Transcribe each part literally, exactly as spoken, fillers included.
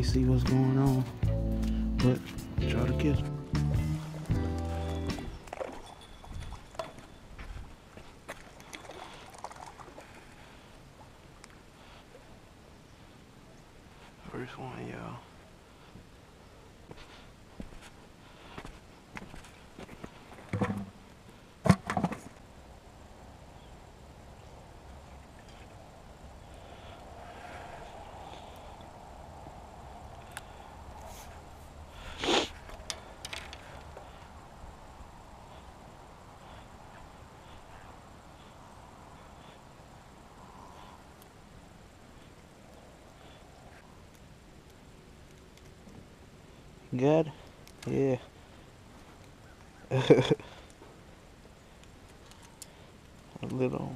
see what's going on. But try to catch him. First one, y'all. Good? Yeah. A little.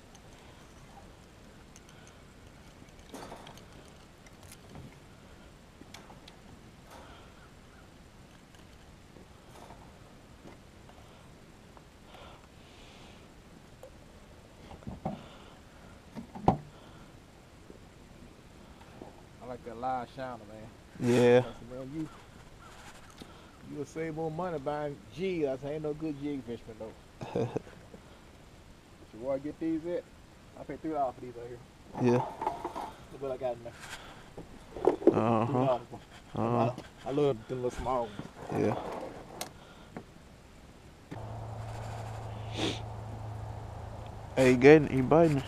I like that live shouter, man. Yeah. I said, man, you you'll save more money buying jigs. I said, ain't no good jig fisherman though. So where I get these at? I paid three dollars for these right here. Yeah. Look what I got in there. Uh Three huh. dollars. Uh. I, I love the little small ones. Yeah. Hey, he getting, he biting.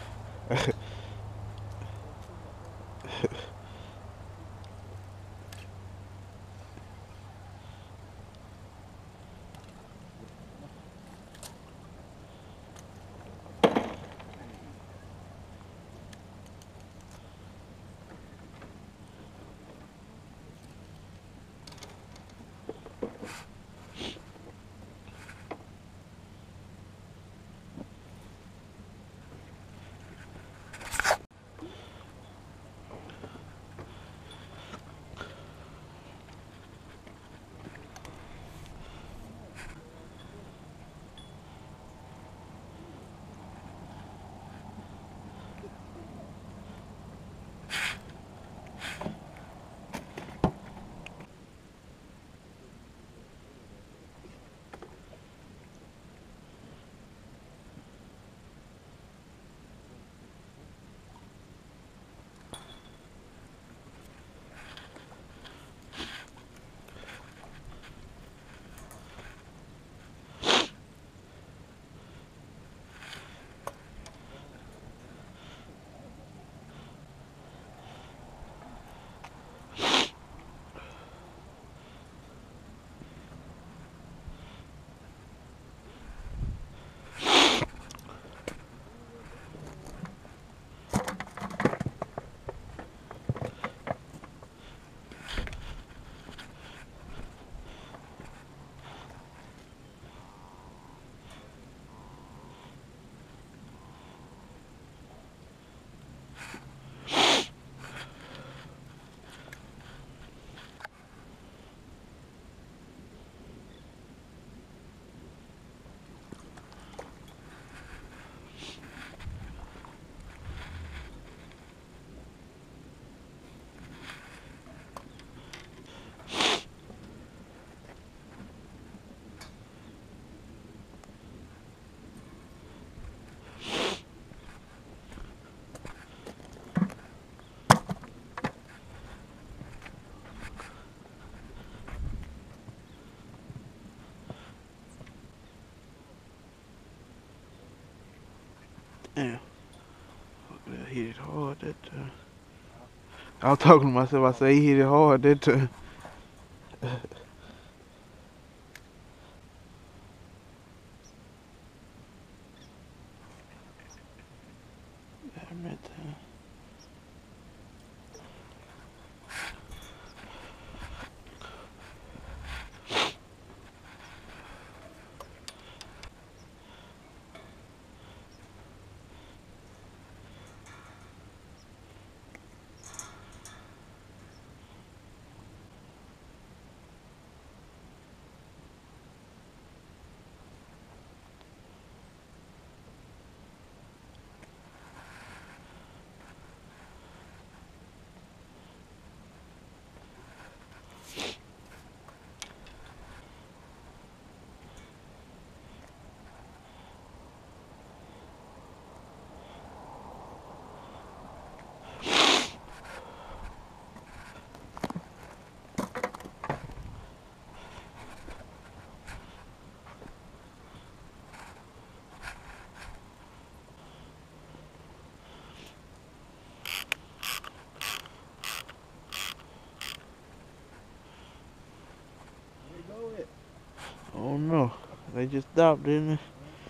Damn. Fuck, that hit it hard that time. I was talking to myself. I say he hit it hard that time. Damn that time. know. They just stopped, didn't they?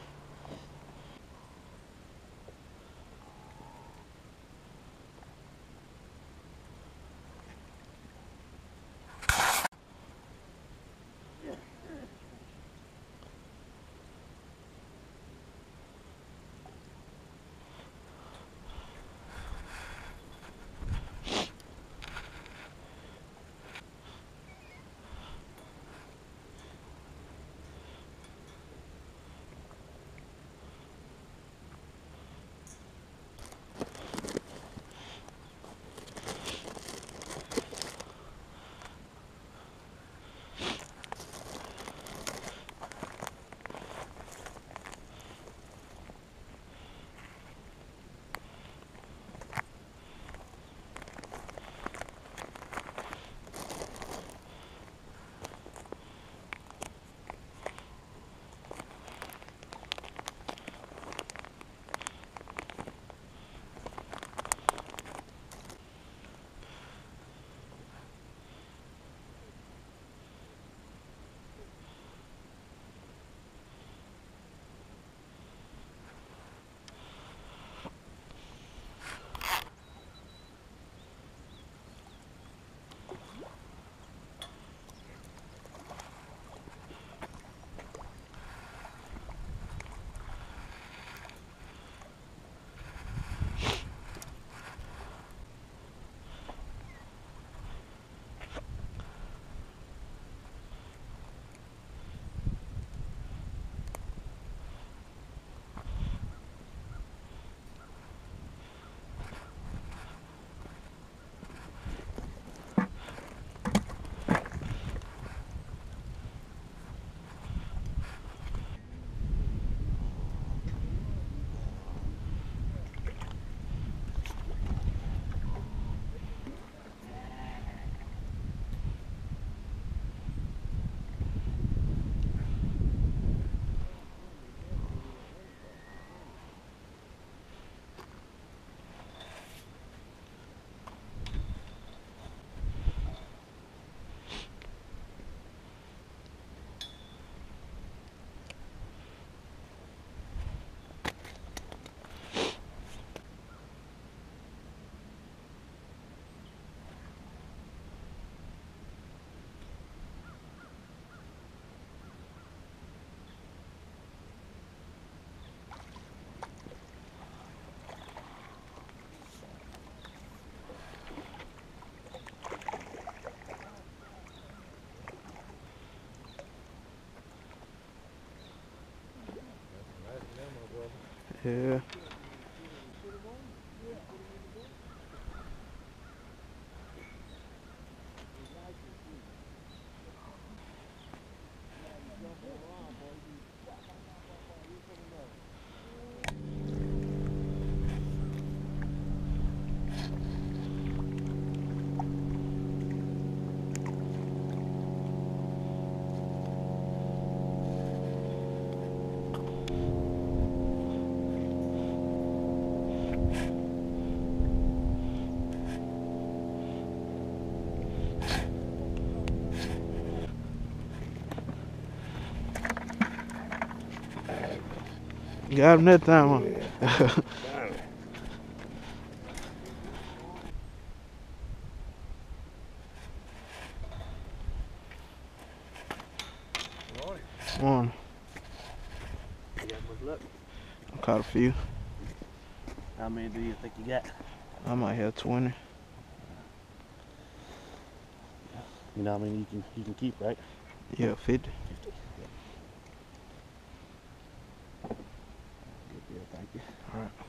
Yeah. Got him that time, huh? One. You got much luck? I caught a few. How many do you think you got? I might have twenty. You know how many you can you can keep, right? Yeah, fifty. fifty. Yeah. Good deal, thank you. All right.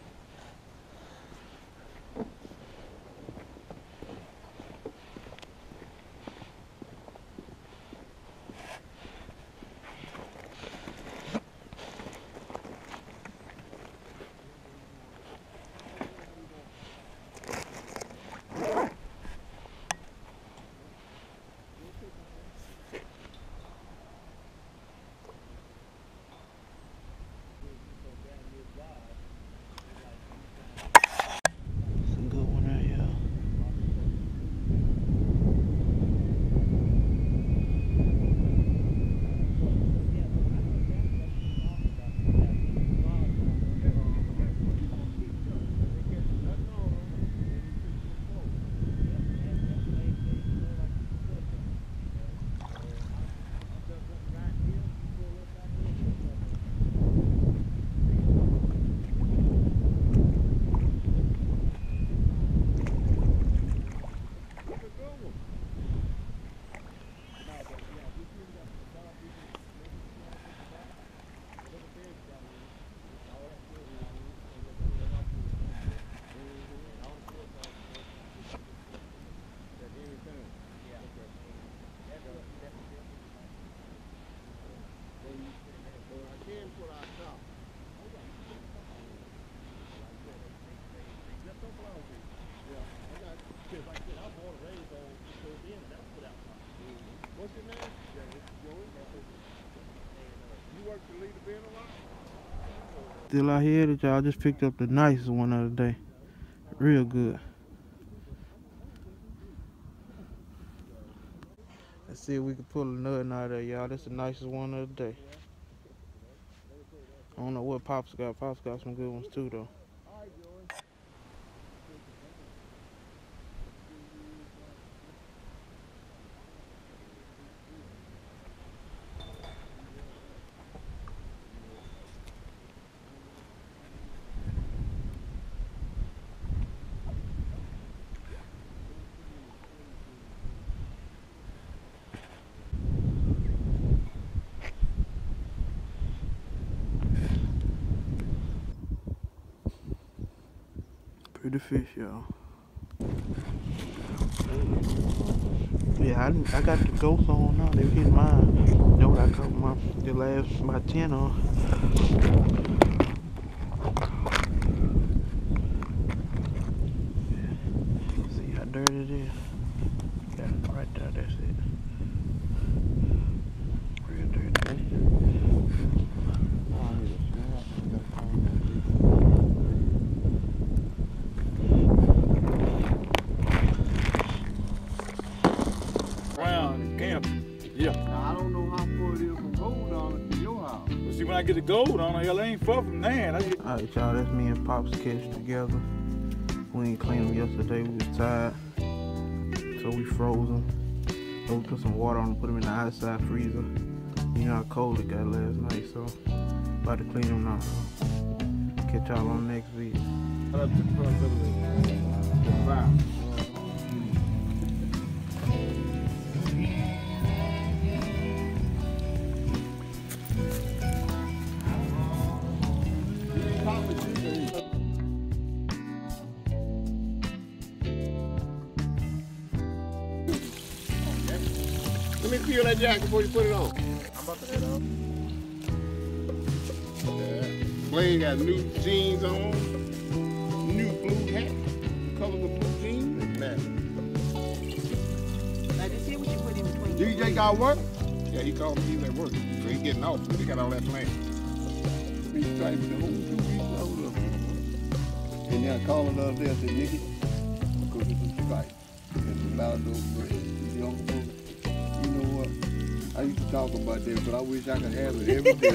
Still out here that y'all just picked up the nicest one of the day. Real good. Let's see if we can pull a nut out of there, y'all. That's the nicest one of the day. I don't know what Pops got. Pops got some good ones too, though. Pretty fish, y'all. Yeah, I, I got the ghosts on now. They hitting mine. You know what I caught my the last about ten on. See how dirty it is. Got it right there. That's it. Real dirty. Yeah. Now, I don't know how far it is from Gold on to your house. But see, when I get the gold on it, hell, it ain't far from there. I get... Alright, y'all, that's me and Pops catch together. We ain't cleaned them yesterday, we was tired. So we froze them. So we put some water on them, put them in the outside freezer. You know how cold it got last night, so about to clean them now. Catch y'all on the next video. I took the front of the fire. Let me feel that jacket before you put it on. I'm about to head out. Yeah. Blaine got new jeans on, new blue hat, color with blue jeans. Man. Now, just see what you put in between. D J got work? Yeah, he called me, he's at work. So he getting off, so he got all that planned. Be striping the whole two weeks hold up. And then I called him the other day and said, Nicky, I'm cooking some stripes. And some lourdough bread. You know, you know what? I used to talk about that, but I wish I could have it every day.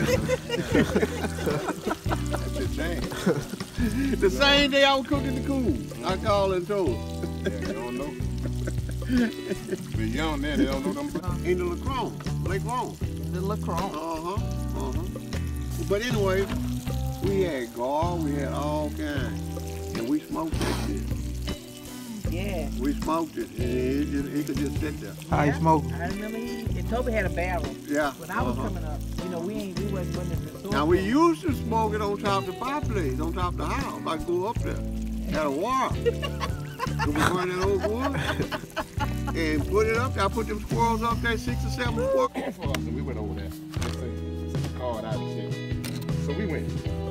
That's a shame. The same day I was cooking the cool, I called and told him. Yeah, you don't know. But young man, they don't know them. In the Lacron, Lake Rome. The Lacron. Uh-huh, uh-huh. But anyway, we had gar, we had all kinds. And we smoked that shit. Yeah. We smoked it, and it, just, it could just sit there. How you smoking? I remember he and Toby had a barrel. Yeah. When I was uh-huh. coming up, you know, we ain't we wasn't running the store. Now we used to smoke it on top of the fireplace, on top of the house. I go up there, had a wire. So we burn that old wood and put it up there. I put them squirrels up there, six or seven squirrels. For us, and we went over there. Sent the card out and shit. So we went.